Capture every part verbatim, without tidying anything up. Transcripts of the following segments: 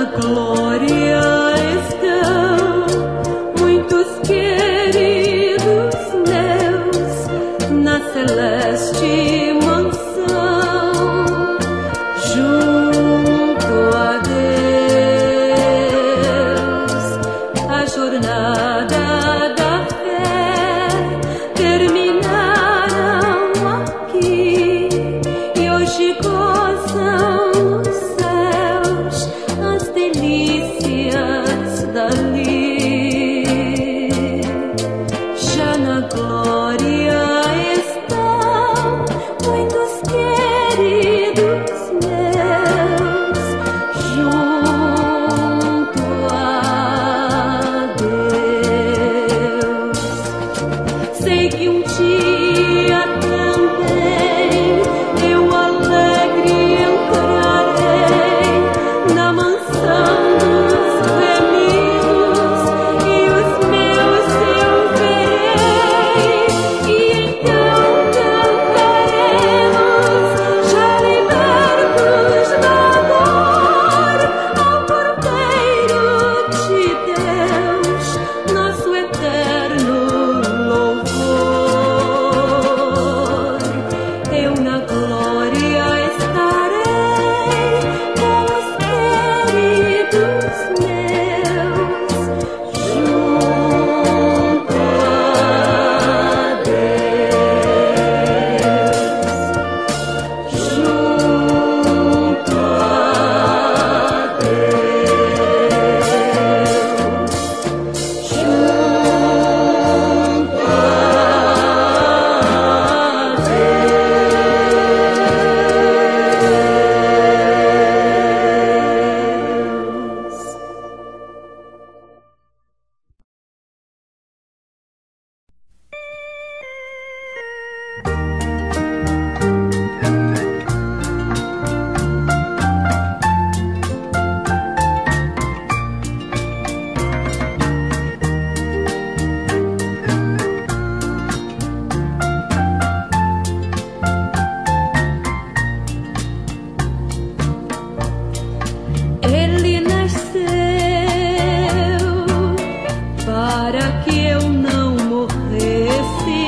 glória estão muitos queridos meus na celeste mansão, junto a Deus. A jornada da fé terminaram aqui e hoje gozam nos céus as delícias dali. Já na glória estão muitos queridos meus junto a Deus. Sei que um dia também eu alegre entrarei na mansão dos remidos e os meus eu verei, e então cantaremos já libertos da dor ao Cordeiro de Deus, nosso eterno louvor. Eu na glória estarei com os queridos meus junto a Deus, junto a Deus, junto a Deus. Ele nasceu para que eu não morresse.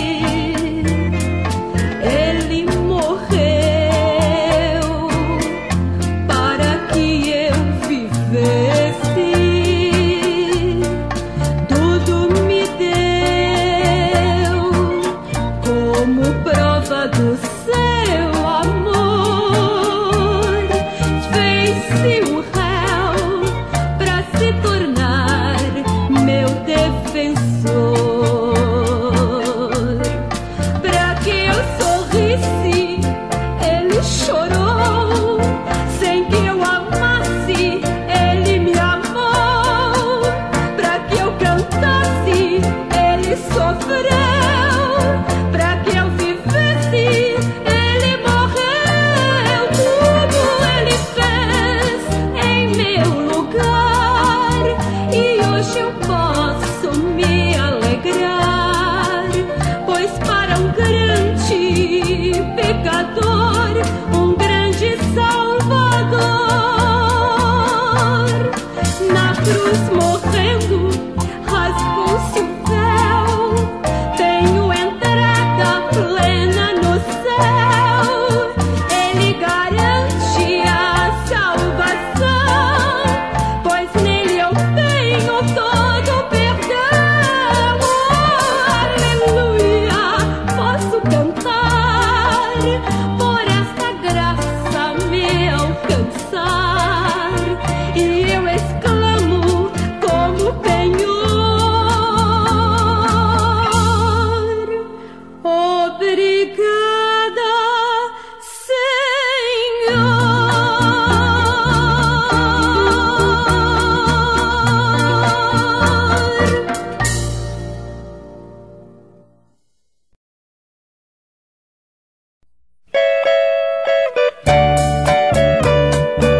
Ele morreu para que eu vivesse. Tudo me deu como prova do seu amor. Fez-se um réu pra se tornar meu defensor. Pra que eu sorrisse, ele chorou. Sem que eu amasse, ele me amou. Pra que eu cantasse, ele sofreu. Pra que eu vivesse, ele morreu. Tudo ele fez em meu lugar, e hoje eu posso me alegrar, pois para um grande pecador, um grande Salvador, na cruz morrendo, rasgou-se o véu. Tenho entrada plena no céu. Ele garante a salvação, pois nele eu tenho todo o perdão. Oh, aleluia, posso cantar por esta graça me alcançar, e eu exclamo como penhor: obrigada, Senhor.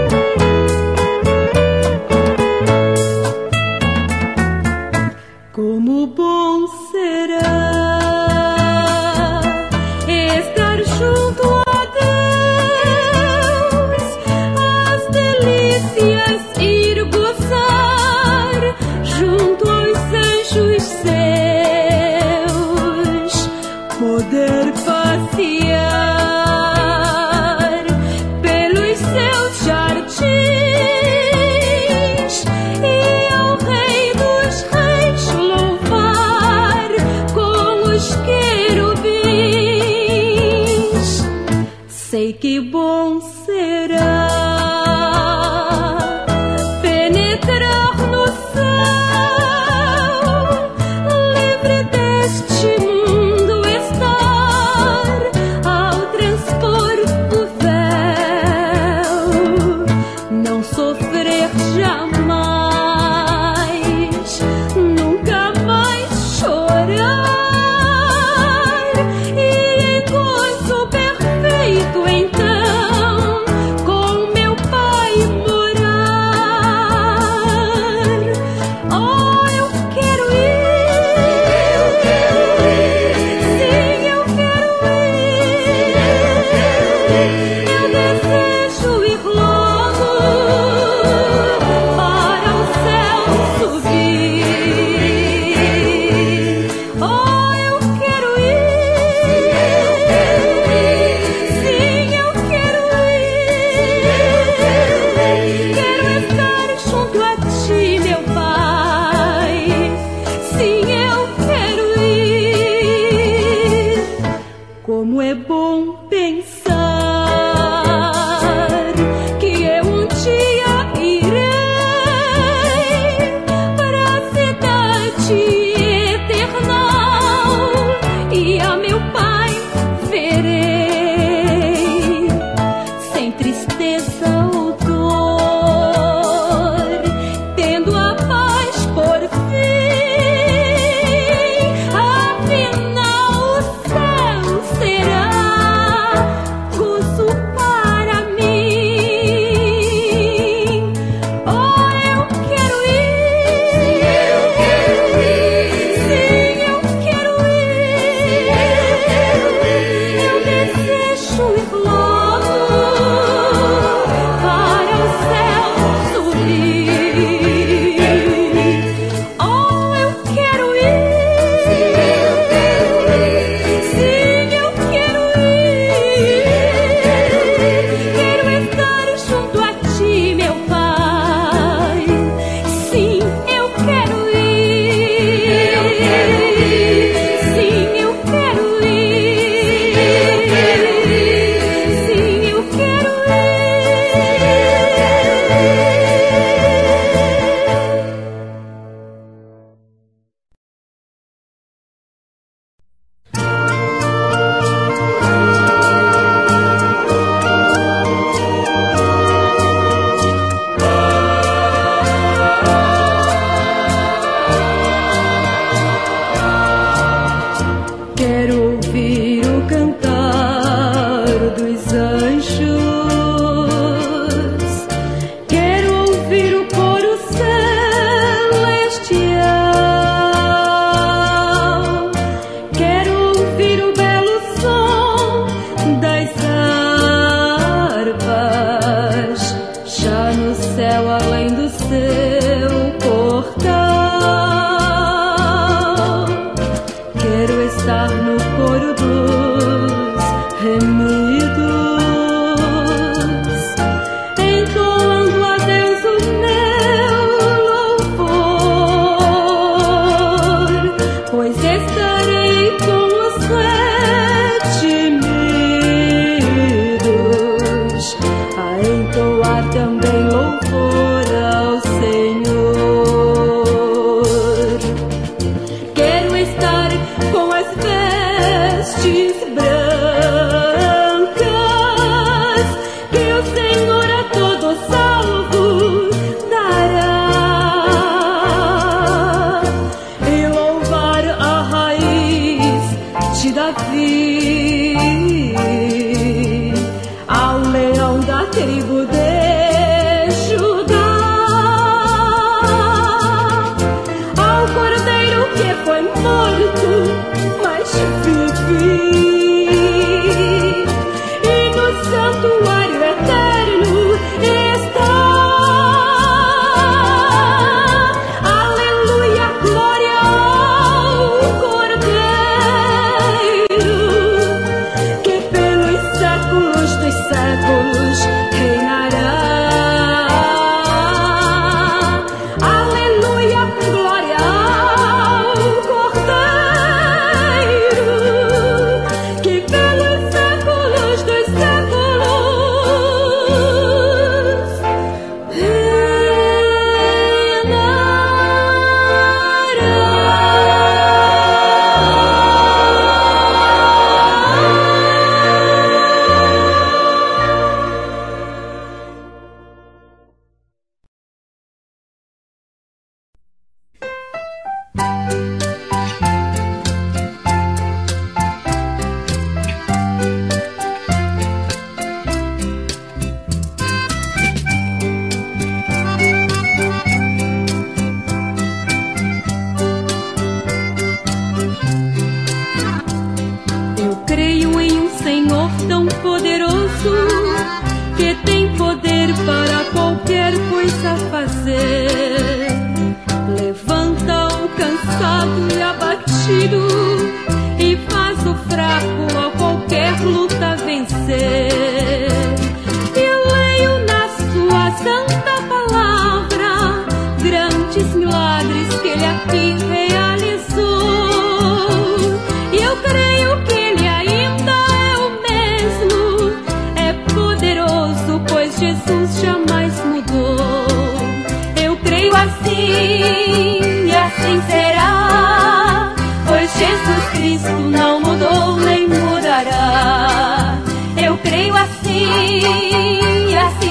assim,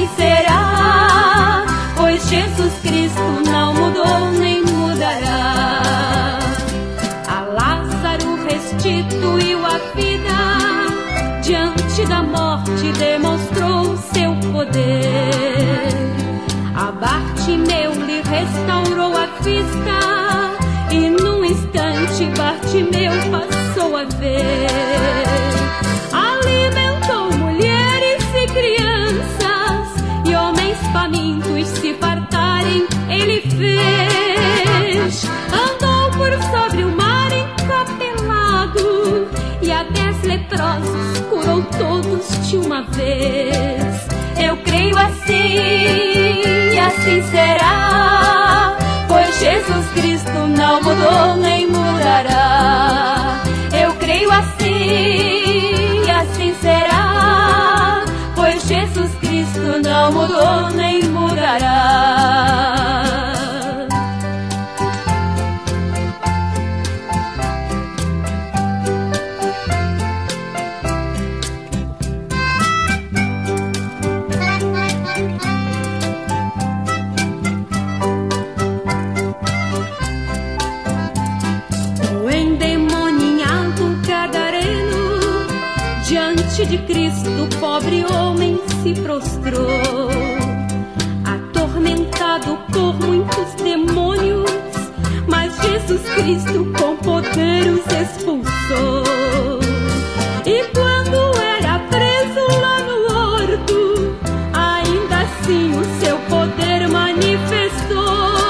assim será, pois Jesus Cristo não mudou nem mudará. A Lázaro restituiu a vida, diante da morte demonstrou seu poder. A Bartimeu lhe restaurou a vista, e num instante Bartimeu passou a ver. Alimentou mulheres e crianças, e homens famintos se fartarem ele fez. Andou por sobre o mar encapelado, e a dez leprosos curou todos de uma vez. Eu creio assim, e assim será, pois Jesus Cristo não mudou nem mudará. Eu creio assim, e assim será, pois Jesus Cristo não mudou nem mudará. De Cristo, o pobre homem se prostrou, atormentado por muitos demônios, mas Jesus Cristo com poder os expulsou. E quando era preso lá no horto, ainda assim o seu poder manifestou.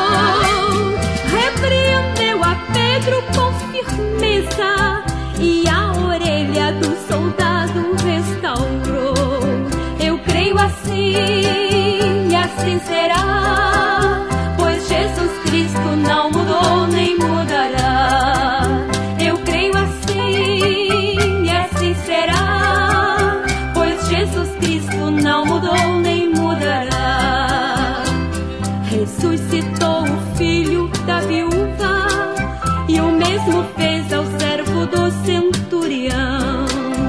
Repreendeu a Pedro com firmeza, e a orelha do soldado restaurou. Eu creio assim, e assim será, pois Jesus Cristo não mudou nem mudará. Eu creio assim, e assim será, pois Jesus Cristo não mudou nem mudará. Ressuscitou o filho da viúva, e o mesmo fez ao servo do centurião.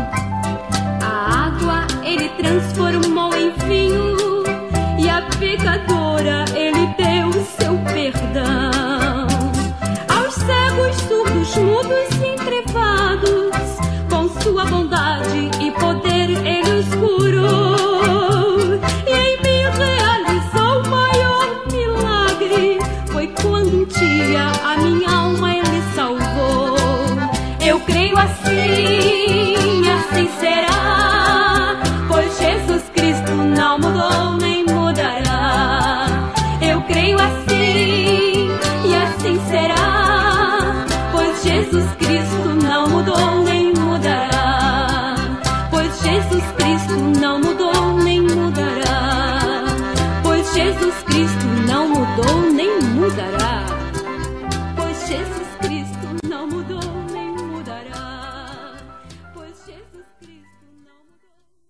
A água ele transformou em vinho, e a pecadora ele deu seu perdão. Aos cegos, surdos, mudos e entrevados, com sua bondade e poder ele os curou. E em mim realizou o maior milagre, foi quando um dia a minha alma ele salvou. Eu creio assim, assim será, pois Jesus Cristo não mudou nem mudará. Eu creio assim, e assim será, pois Jesus Cristo não mudou nem mudará. Pois Jesus Cristo não mudou nem mudará. Pois Jesus Cristo não mudou nem mudará. Pois Jesus Cristo não mudou nem mudará. Pois Jesus Cristo não mudou.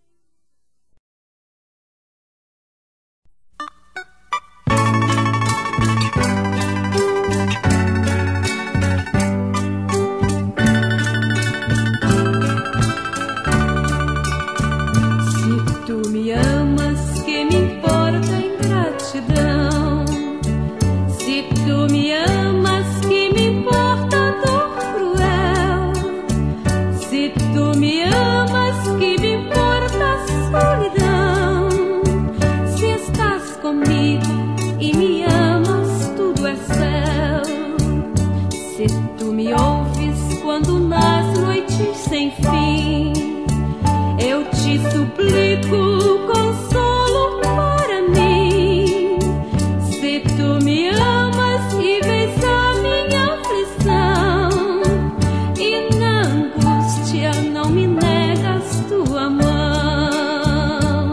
Se tu me amas, que me importa a ingratidão? Se tu me amas, que me importa a dor cruel? Se tu me amas, que me importa a solidão? Se estás comigo e me amas, tudo é céu. Se tu me ouves quando nas noites sem fim, eu te suplico consolo para mim. Se tu me amas e vês a minha aflição, e na angústia não me negas tua mão.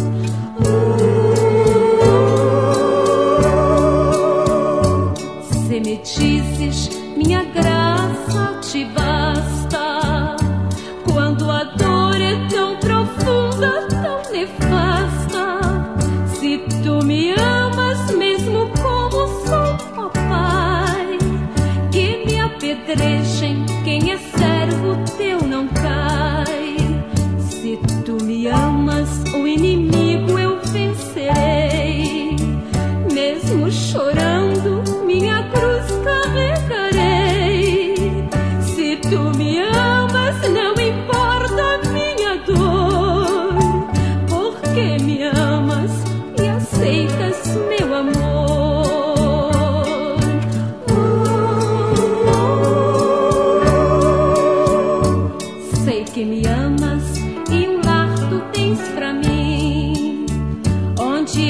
Se me dizes minha graça te basta, quando a dor é tão profunda, tão nefasta. Se tu me amas mesmo como sou, ó Pai, que me apedrejem, quem é servo teu não cai. Se tu me amas, o inimigo eu vencerei.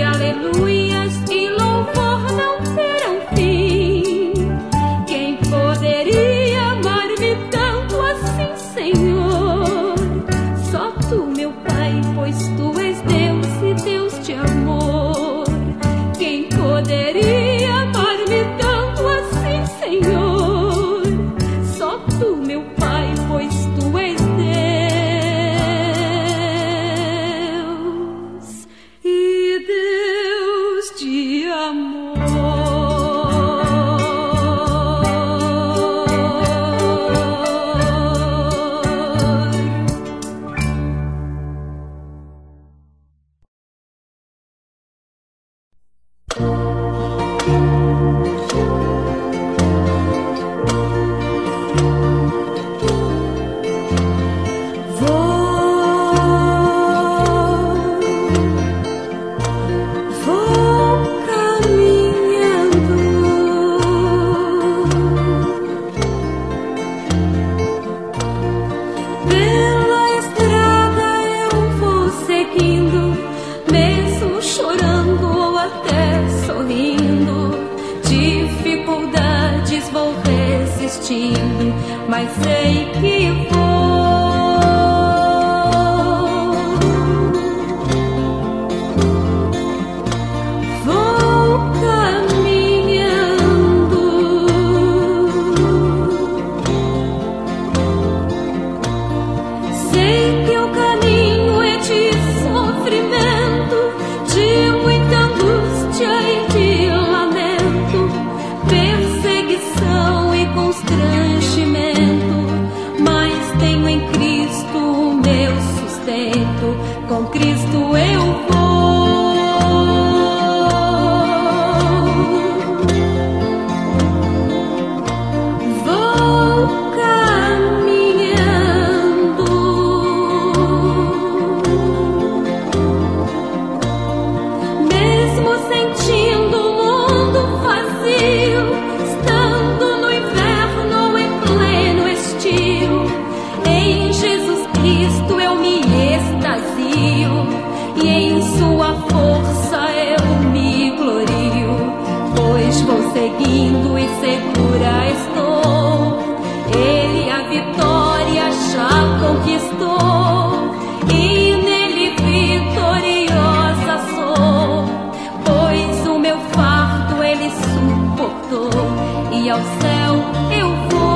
aleluias e louvor não terão fim. Quem poderia amar-me tanto assim, Senhor? Só tu, meu Pai, pois tu és Deus e Deus de amor. Quem poderia amar-me tanto assim, Senhor? Só tu, meu Pai, pois tu és Deus e Deus de amor. Mesmo chorando ou até sorrindo, dificuldades vou resistindo, mas sei que vou. Vou caminhando. Sei que o caminho é de sofrimento, de muita angústia e de lamento, perseguição e constrangimento, mas tenho em Cristo o meu sustento. Com Cristo eu vou. Vou caminhando. Mesmo sentindo o mundo vazio, estando no inverno ou em pleno estio, em Jesus Cristo eu me extasio, e em sua força eu me glorio, pois vou seguindo e segura estou. Ele a vitória já conquistou, e nele vitoriosa sou, pois o meu fardo ele suportou, e ao céu eu vou.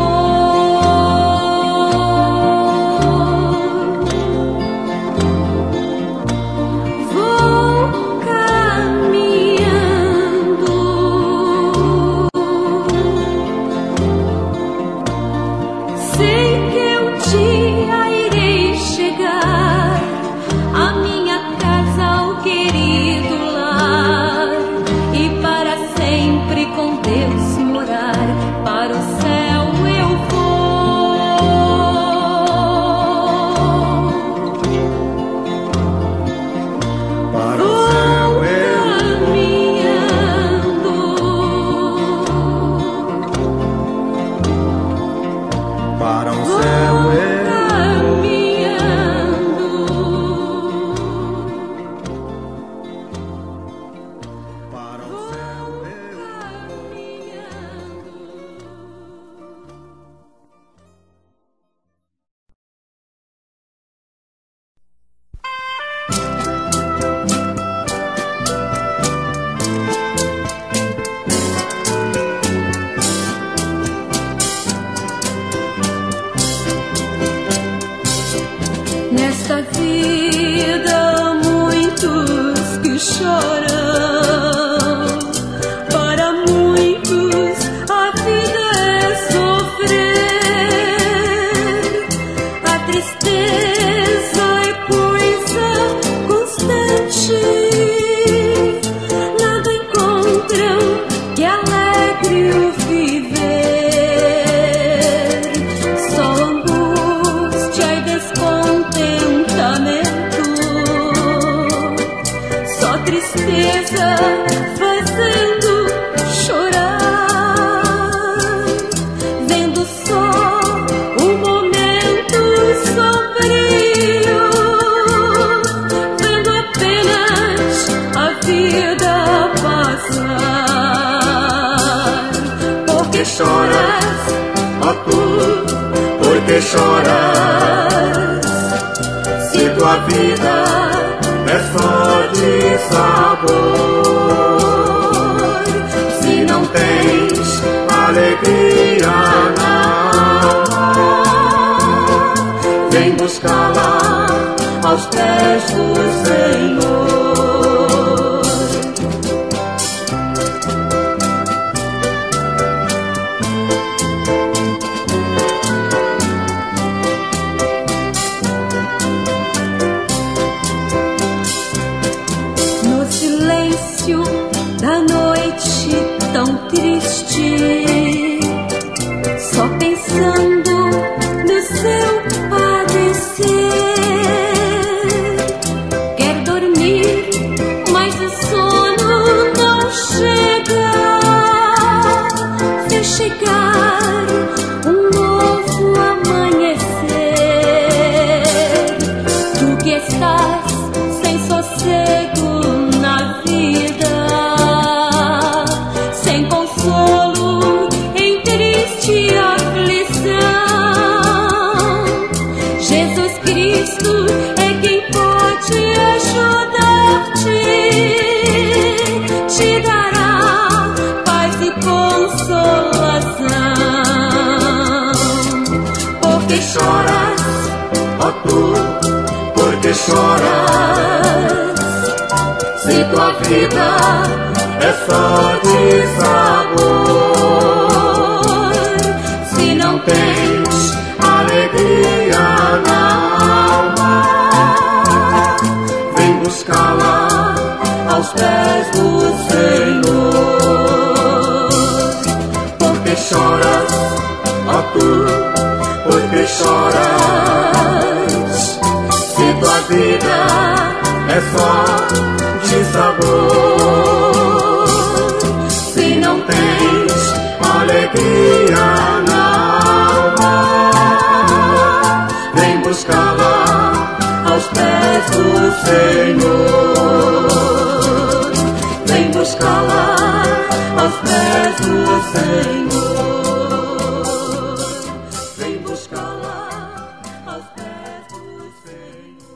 Vou caminhando. Sei que um dia irei chegar à minha casa, ao querido lar, e para sempre com Deus morar. Para o céu eu vou. Para o Vou céu eu caminhando. Para o Vou céu eu caminhando. Para o Vou céu eu caminhando. Nesta vida muitos que choram, para muitos a vida é sofrer. A tristeza é coisa constante, nada encontram que alegre o viver. Só angústia e descontentamento, só tristeza fazendo chorar, vendo só o momento sombrio, vendo apenas a vida choras, ó tu, por que choras? Se tua vida é só de sabor, se não tens alegria na alma, vem buscá-la aos pés do Senhor. Da noite tão triste, só pensando no seu padecer. Quer dormir, mas o sono não chega. Vê chegar um novo amanhecer. Tu que estás sem sossego na vida, sem consolo, em triste aflição, Jesus Cristo é quem pode ajudar-te, te dará paz e consolação. Porque choras, Ó tu, por que choras? Se tua vida é só de sabor, se não tens alegria na alma, vem buscá-la aos pés do Senhor. Porque choras, ó tu, porque choras? Se tua vida é só de sabor, se não tens alegria na alma, vem buscá-la aos pés do Senhor. Vem buscá-la aos pés do Senhor. Vem buscá-la aos pés do Senhor.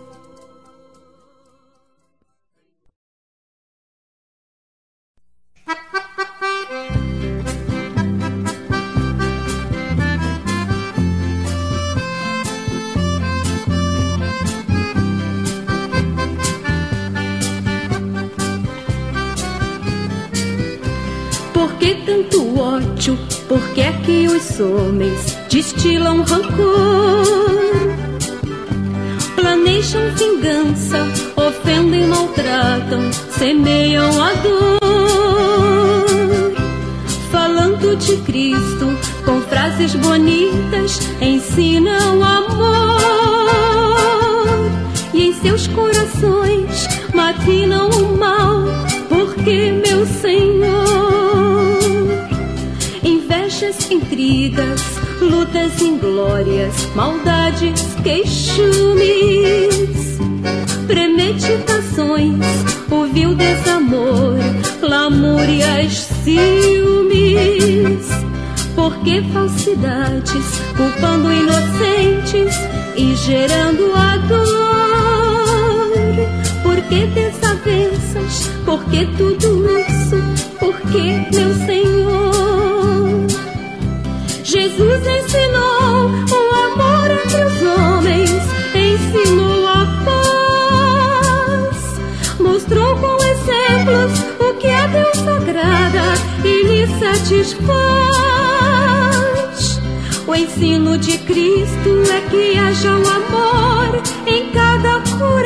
por que tanto ódio? Por que é que os homens destilam rancor? Planejam vingança, ofendem, maltratam, semeiam a dor. Falando de Cristo, com frases bonitas, ensinam amor. E em seus corações maquinam o mal, porque meu Senhor, invejas, intrigas, lutas, inglórias, maldades, queixumes, premeditações, o vil desamor, lamúrias, ciúmes. Por que falsidades, culpando inocentes e gerando a dor? Por que desavenças? Por que tudo isso? Por que, meu Senhor? Jesus ensinou o amor entre os homens, ensinou a paz, mostrou com exemplos o que a Deus agrada e lhe satisfaz. O ensino de Cristo é que haja o amor em cada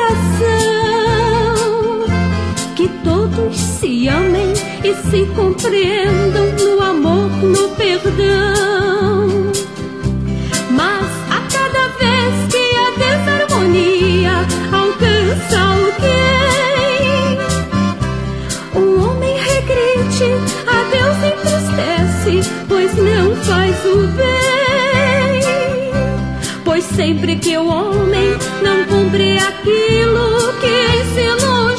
coração, que todos se amem e se compreendam no amor, no perdão. Mas a cada vez que a desarmonia alcança alguém, o homem regride, a Deus entristece, pois não faz o bem. Pois sempre que o homem não cumpre aquilo que ensinou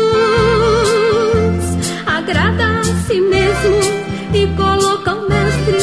Jesus, agrada a si mesmo e coloca o mestre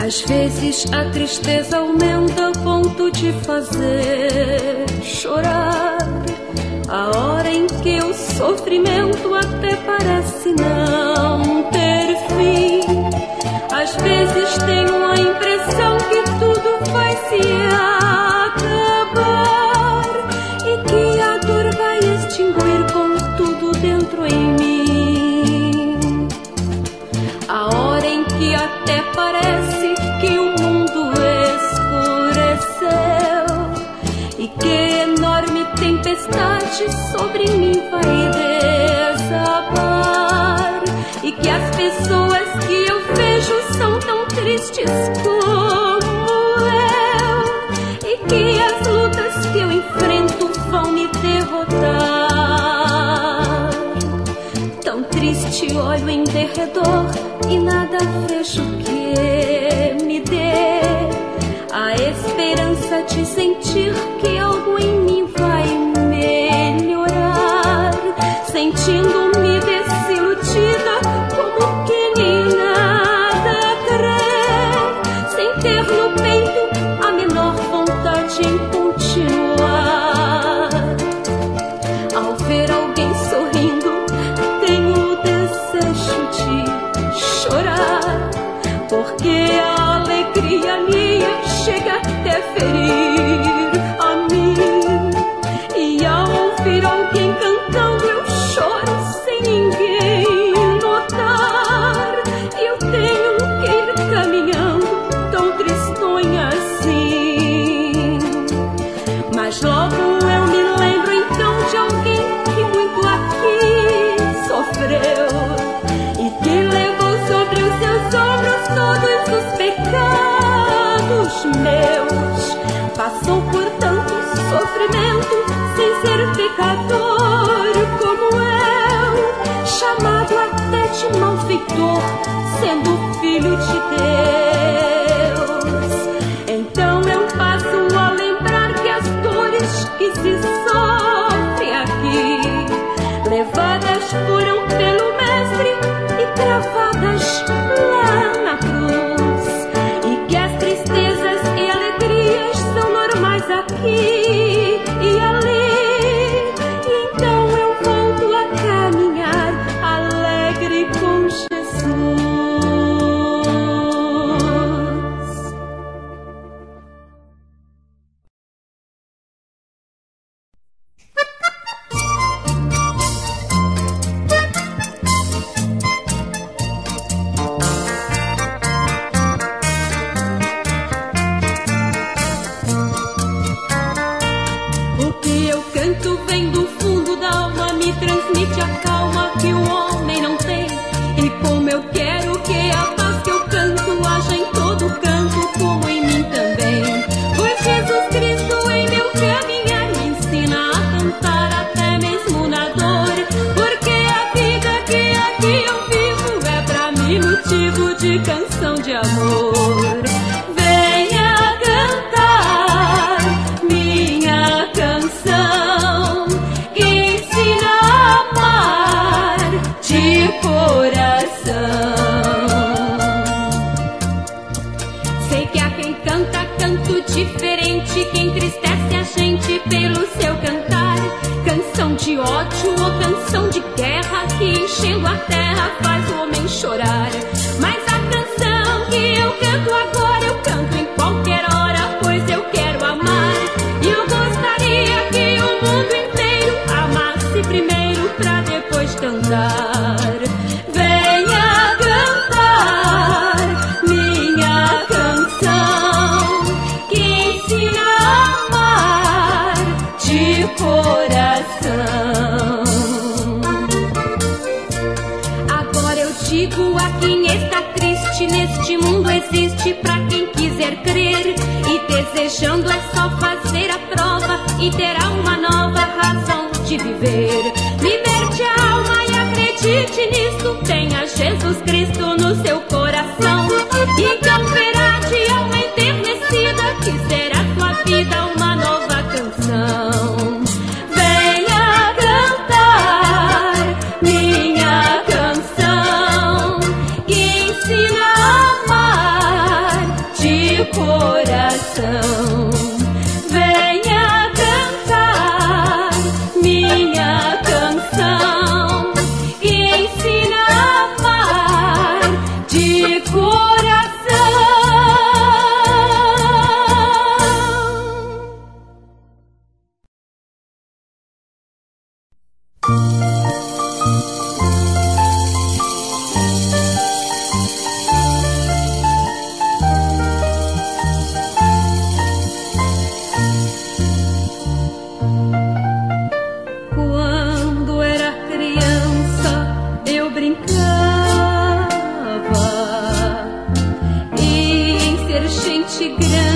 Às vezes a tristeza aumenta ao ponto de fazer chorar. A hora em que o sofrimento até parece não ter fim. Às vezes tenho a impressão que tudo vai se acabar e que a dor vai extinguir com tudo dentro em mim. A hora em que até parece que o mundo escureceu e que enorme tempestade sobre mim vai desabar e que as pessoas que eu vejo são tão tristes como eu e que as lutas que eu enfrento vão me derrotar. Tão triste olho em derredor e nada vejo que me dê a esperança de sentir que algo em mim vai melhorar, sentindo-me desiludida como quem em nada crê, sem ter no peito a menor vontade em continuar. Ao ver alguém sorrindo, tenho o desejo de chorar, porque a alegria minha chega até ferir a mim. E ao ouvir alguém cantando eu choro sem ninguém notar. Eu tenho que ir caminhando tão tristonha assim. Mas logo eu me lembro então de alguém que muito aqui sofreu e que levou sobre os seus ombros todos os pecados meus. Passou por tanto sofrimento sem ser pecador como eu, chamado até de malfeitor, sendo filho de Deus. Então eu passo a lembrar que as dores que se sofrem aqui, levadas foram pelo Mestre e cravadas lá na cruz, e que as tristezas e alegrias são normais aqui e ali. E então eu volto a caminhar alegre com Jesus. O que eu canto vem do fundo da alma, me transmite a calma que o homem não tem. E como eu quero que a paz que eu canto haja em todo canto, como em mim também. Pois Jesus Cristo em meu caminhar me ensina a cantar até mesmo na dor, porque a vida que aqui eu vivo é pra mim motivo de canção de amor. Venha cantar minha canção que ensina a amar de coração. Sei que há quem canta canto diferente, que entristece a gente pelo seu cantar. Canção de ódio ou canção de guerra que enchendo a terra faz o homem chorar. Mas a canção que eu canto agora eu canto em qualquer hora, pois eu quero amar. E eu gostaria que o mundo inteiro amasse primeiro pra depois cantar. Venha cantar minha canção que ensina a amar de coração. Agora eu digo a quem está triste, neste mundo existe pra quem quiser crer. E desejando é só fazer a prova e terá uma nova razão de viver. Liberte a alma e acredite nisso, tenha Jesus Cristo no seu coração. Então verá de alma enternecida que será sua vida uma nova canção. Venha cantar minha canção que ensina a amar coração. Venha cantar minha canção e ensina a amar de coração. Quando era criança eu brincava e em ser gente grande